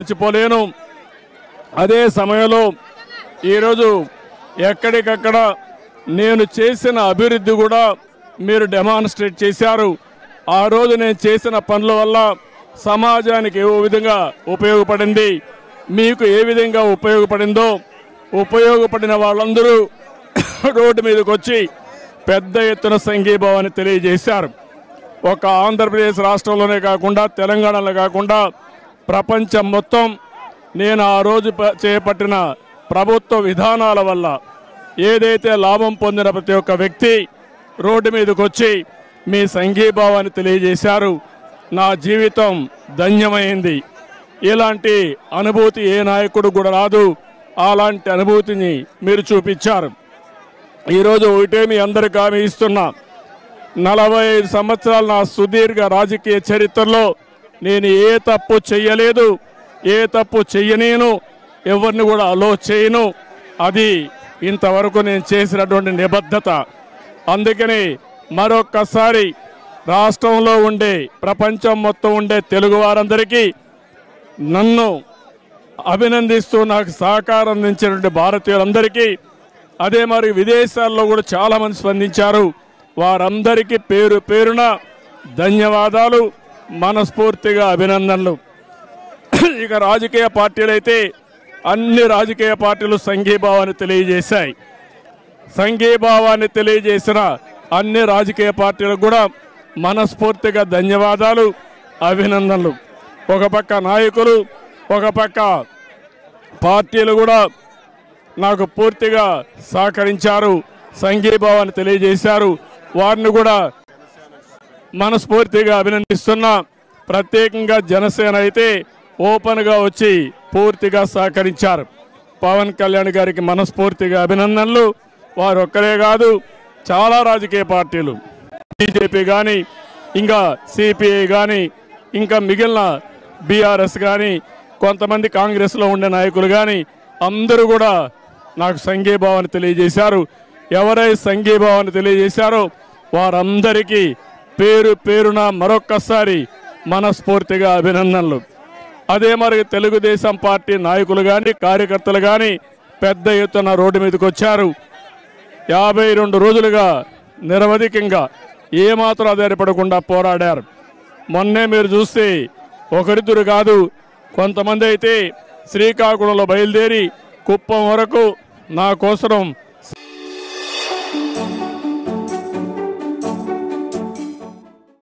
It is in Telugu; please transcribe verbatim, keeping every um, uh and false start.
మర్చిపోలేను. అదే సమయంలో ఈరోజు ఎక్కడికక్కడ నేను చేసిన అభివృద్ధి కూడా మీరు డెమాన్స్ట్రేట్ చేశారు. ఆ రోజు నేను చేసిన పనుల వల్ల సమాజానికి ఏ విధంగా ఉపయోగపడింది, మీకు ఏ విధంగా ఉపయోగపడిందో ఉపయోగపడిన వాళ్ళందరూ రోడ్డు మీదకి వచ్చి పెద్ద ఎత్తున సంఘీభావాన్ని తెలియజేశారు. ఒక ఆంధ్రప్రదేశ్ రాష్ట్రంలోనే కాకుండా తెలంగాణలో కాకుండా ప్రపంచం మొత్తం నేను ఆ రోజు చేపట్టిన ప్రభుత్వ విధానాల వల్ల ఏదైతే లాభం పొందిన ప్రతి ఒక్క వ్యక్తి రోడ్డు మీదకి వచ్చి మీ సంఘీభావాన్ని తెలియజేశారు. నా జీవితం ధన్యమైంది. ఇలాంటి అనుభూతి ఏ నాయకుడు కూడా రాదు. అలాంటి అనుభూతిని మీరు చూపించారు. ఈరోజు ఒకటే మీ అందరికీ హామీ ఇస్తున్నా, నలభై ఐదు సంవత్సరాల నా సుదీర్ఘ రాజకీయ చరిత్రలో నేను ఏ తప్పు చెయ్యలేదు, ఏ తప్పు చెయ్యనేను, ఎవరిని కూడా అలో చేయను. అది ఇంతవరకు నేను చేసినటువంటి నిబద్ధత. అందుకని మరొక్కసారి రాష్ట్రంలో ఉండే ప్రపంచం మొత్తం ఉండే తెలుగు వారందరికీ నన్ను అభినందిస్తూ నాకు సహకారం అందించినటువంటి భారతీయులందరికీ, అదే మరి విదేశాల్లో కూడా చాలామంది స్పందించారు. వారందరికీ పేరు పేరున ధన్యవాదాలు, మనస్ఫూర్తిగా అభినందనలు. ఇక రాజకీయ పార్టీలైతే అన్ని రాజకీయ పార్టీలు సంఘీభావాన్ని తెలియజేశాయి. సంఘీభావాన్ని తెలియజేసిన అన్ని రాజకీయ పార్టీలకు కూడా మనస్ఫూర్తిగా ధన్యవాదాలు, అభినందనలు. ఒక పక్క నాయకులు, ఒక పక్క పార్టీలు కూడా నాకు పూర్తిగా సహకరించారు, సంఘీభావాన్ని తెలియజేశారు. వారిని కూడా మనస్ఫూర్తిగా అభినందిస్తున్నా. ప్రత్యేకంగా జనసేన అయితే ఓపెన్గా వచ్చి పూర్తిగా సహకరించారు. పవన్ కళ్యాణ్ గారికి మనస్ఫూర్తిగా అభినందనలు. వారు ఒక్కరే కాదు, చాలా రాజకీయ పార్టీలు, బీజేపీ కానీ, ఇంకా సిపిఐ కానీ, ఇంకా మిగిలిన బీఆర్ఎస్ కానీ, కొంతమంది కాంగ్రెస్లో ఉండే నాయకులు కానీ అందరూ కూడా నాకు సంఘీభావాన్ని తెలియజేశారు. ఎవరైతే సంఘీభావాన్ని తెలియజేశారో వారందరికీ పేరు పేరున మరొక్కసారి మనస్ఫూర్తిగా అభినందనలు. అదే మరి తెలుగుదేశం పార్టీ నాయకులు కానీ కార్యకర్తలు కానీ పెద్ద ఎత్తున రోడ్డు మీదకి వచ్చారు. యాభై రెండు రోజులుగా నిరవధికంగా ఏమాత్రం ఆధారపడకుండా పోరాడారు. మొన్నే మీరు చూస్తే ఒకరిద్దరు కాదు, కొంతమంది అయితే శ్రీకాకుళంలో బయలుదేరి కుప్పం వరకు నా కోసం